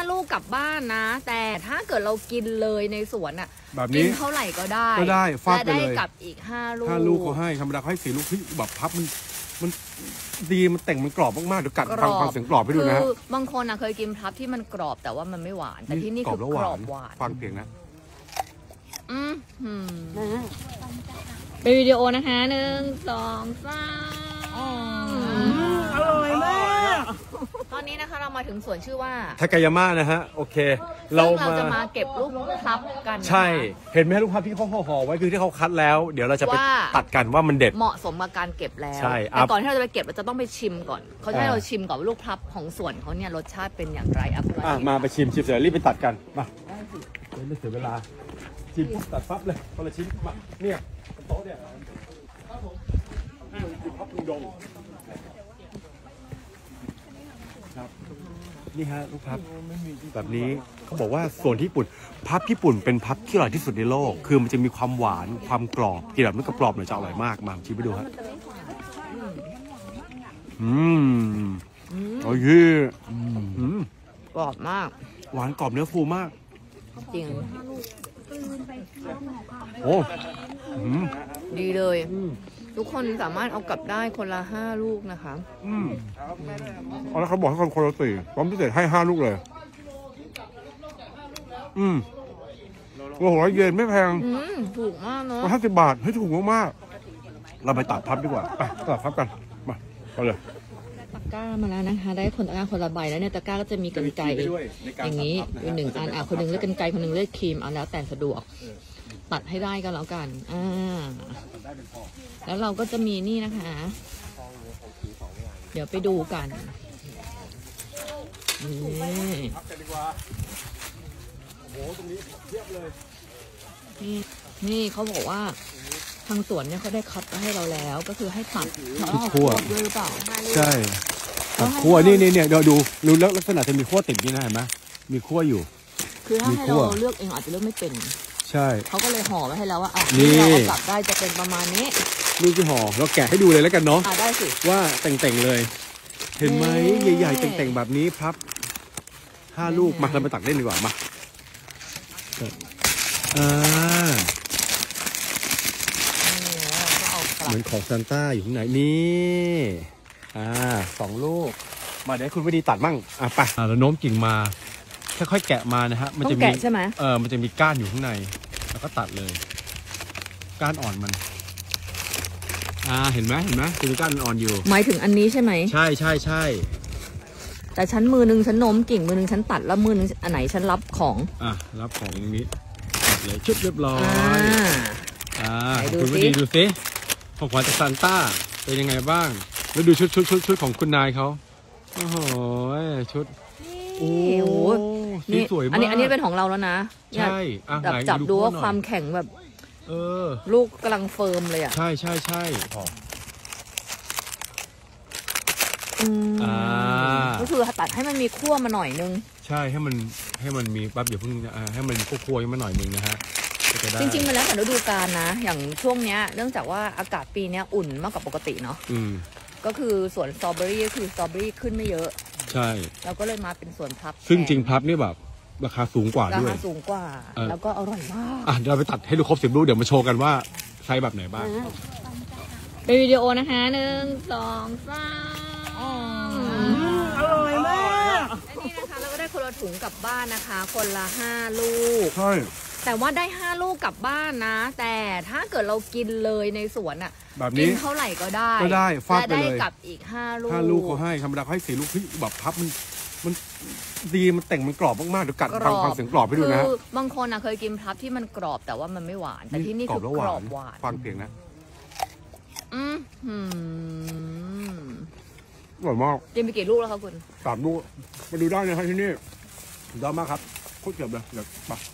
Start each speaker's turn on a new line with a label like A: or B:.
A: ลูกกลับบ้านนะแต่ถ้าเกิดเรากินเลยในสวนอ่ะ
B: แบบ
A: กิ
B: นี้
A: นเท่าไหร่ก็ได้
B: ฟาดไปเลย
A: ได้กลับอีก5 ลูก
B: เขาให้ธรรมดาเขาให้4 ลูกแบบพับมันดีมันแต่งมันกรอบมากๆเดี๋ยวกัดฟังเสียงกรอบไปดูนะ
A: คือบางคนเคยกินพับที่มันกรอบแต่ว่ามันไม่หวานแต่ที่นี่คือกรอบหวาน
B: ฟังเสียงนะ
A: เป็นวิดีโอนะคะ1 2 3
C: อร่อยมาก
A: ตอนนี้นะคะเรามาถึงสวนชื่อว่า
B: ทากายาม่านะฮะโอเค
A: เราจะมาเก็บลูกพลับกัน
B: ใช่เห็นไหมลูกพลับที่เขาห่อไว้คือที่เขาคัดแล้วเดี๋ยวเราจะไปตัดกันว่ามันเด็ด
A: เหมาะสมกับการเก็บแล้ว
B: ใช่
A: แต่ก่อนที่เราจะไปเก็บเราจะต้องไปชิมก่อนเขาจะให้เราชิมก่อนว่าลูกพลับของสวนเขาเนี่ยรสชาติเป็นอย่างไร
B: มาไปชิมเสร็จรีบไปตัดกันมาไม่เสียเวลาชิมตัดปั๊บเลยคนละชิ้นมาเนี่ยโต๊ะเนี่ยครับผมชิมพับพุงดงครับนี่ฮะลูกพับแบบนี้เขาบอกว่าส่วนที่ญี่ปุ่นพับญี่ปุ่นเป็นพับที่อร่อยที่สุดในโลกคือมันจะมีความหวานความกรอบกินแบบมันกรอบหน่อยจะอร่อยมากมาชิมไปดูฮะโอ้ย
A: กรอบมาก
B: หวานกรอบเนื้อฟูมาก
A: จริง
B: โอ้
A: ดีเลยทุกคนสามารถเอากลับได้คนละ5 ลูกนะคะ
B: แล้วเขาบอกให้คนละ4พร้อมพิเศษให้5 ลูกเลย100 เยนไม่แพง
A: ถูกมากเนาะ
B: 50 บาทให้ถูกมากๆเราไปตัดพับดีกว่าไปตัดพับกันมาเอาเลย
A: ตะกร้ามาแล้วนะคะได้คนตะกร้าคนละใบแล้วเนี่ยตะกร้าก็จะมีกรรไกรอย่างนี้อยู่1 อันคนหนึ่งเลือกกรรไกรคนหนึ่งเลือกครีมแล้วแต่สะดวกตัดให้ได้ก็แล้วกันแล้วเราก็จะมีนี่นะคะเดี๋ยวไปดูกันนี่เขาบอกว่าทางสวนเนี่ยเขาได้คัดให้เราแล้วก็คือให้ตัด
B: ขั้ว
A: ด้วยหรือเปล่า
B: ใช่ตัดขั้วนี่เดี๋ยวดูแล้วลักษณะจะมีขั้วติดนี่นะเห็นไหมมีขั้วอยู่
A: คือถ้าให้เราเลือกเองอาจจะเลือกไม่เป็น
B: ใช่
A: เขาก็เลยห่อไว้ให้แล้วว่านี่เรากลับได้จะเป็นประมาณนี้
B: นี่คือห่อเราแกะให้ดูเลยแล้วกันเนาะ
A: ได้สิ
B: ว่าแต่งๆเลยเห็นไหมใหญ่ๆแต่งๆแบบนี้ครับ5 ลูกมาเราไปตักเล่นดีกว่ามาเหมือนของซานต้าอยู่ข้างไหนนี่2 ลูกมาเดี๋ยวคุณวิดีตัดมั่งไปเราโน้มกิ่งมาค่อยๆแกะมานะฮะ
A: มันจะมีใช่ไหม
B: มันจะมีก้านอยู่ข้างในแล้วก็ตัดเลยก้านอ่อนมันเห็นไหมจะมีก้านอ่อนอยู่
A: หมายถึงอันนี้ใช่ไหม
B: ใช่
A: แต่ชั้นมือนึงฉันโน้มกิ่งมือนึงฉันตัดแล้วมือนึงอันไหนฉันรับของ
B: รับของตรงนี้ตัดเลยชุดเรียบร้อยคุณวิดีดูสิของขวัญจากซานต้าเป็นยังไงบ้างแล้วดูชุดของคุณนายเขาโอ้โหชุดโอ้นี่สวยมาก
A: อันนี้เป็นของเราแล้วนะ
B: ใช่
A: จับดูว่าความแข็งแบบลูกกำลังเฟิร์มเลย
B: ใช่
A: ก็คือตัดให้มันมีขั้วมาหน่อยนึง
B: ใช่ให้มันมีปั๊บอย่าเพิ่งให้มันคั่วมาหน่อยนึงนะฮะ
A: จริงๆมันแล้วแต่ฤดูกาลนะอย่างช่วงเนี้ยเนื่องจากว่าอากาศปีนี้อุ่นมากกว่าปกติเนาะก็คือสวนสตรอเบอรี่ก็คือสตรอเบอรี่ขึ้นไม่เยอะ
B: ใช่
A: เราก็เลยมาเป็นสวนพลับ
B: ซึ่งจริงพลับนี่แบบราคาสูงกว่าด้วย
A: ราคาสูงกว่าแล้วก็อร่อยมาก
B: เดี๋ยวเราไปตัดให้ดูครบ10 ลูกเดี๋ยวมาโชว์กันว่าใช้แบบไหนบ้าง
A: เป็นวิดีโอนะคะ1 2 3
C: อร่อยมาก
A: และนี่นะคะเราก็ได้คนละถุงกลับบ้านนะคะคนละ5 ลูก
B: ใช่
A: แต่ว่าได้5 ลูกกลับบ้านนะแต่ถ้าเกิดเรากินเลยในสวน
B: แบบนี้
A: กินเท่าไหร่ก็ได้
B: ฟาดไปเลย
A: ได้กลับอีก5 ลูก
B: 5 ลูกเขาให้ธรรมดาเขาให้4 ลูกแบบพับมันดีมันแต่งมันกรอบมากๆเดี๋ยวกัดฟังเสียงกรอบไปดูนะ
A: บางคนเคยกินพับที่มันกรอบแต่ว่ามันไม่หวานแต่ที่นี่คือกรอบหวาน
B: ฟังเสียงนะอร่อยมาก
A: กินไปกี่ลูกแล้วคะคุณ
B: 3 ลูกมาดูได้นะครับที่นี่ยอดมากครับโคตรเจ็บเลยเดี๋ยว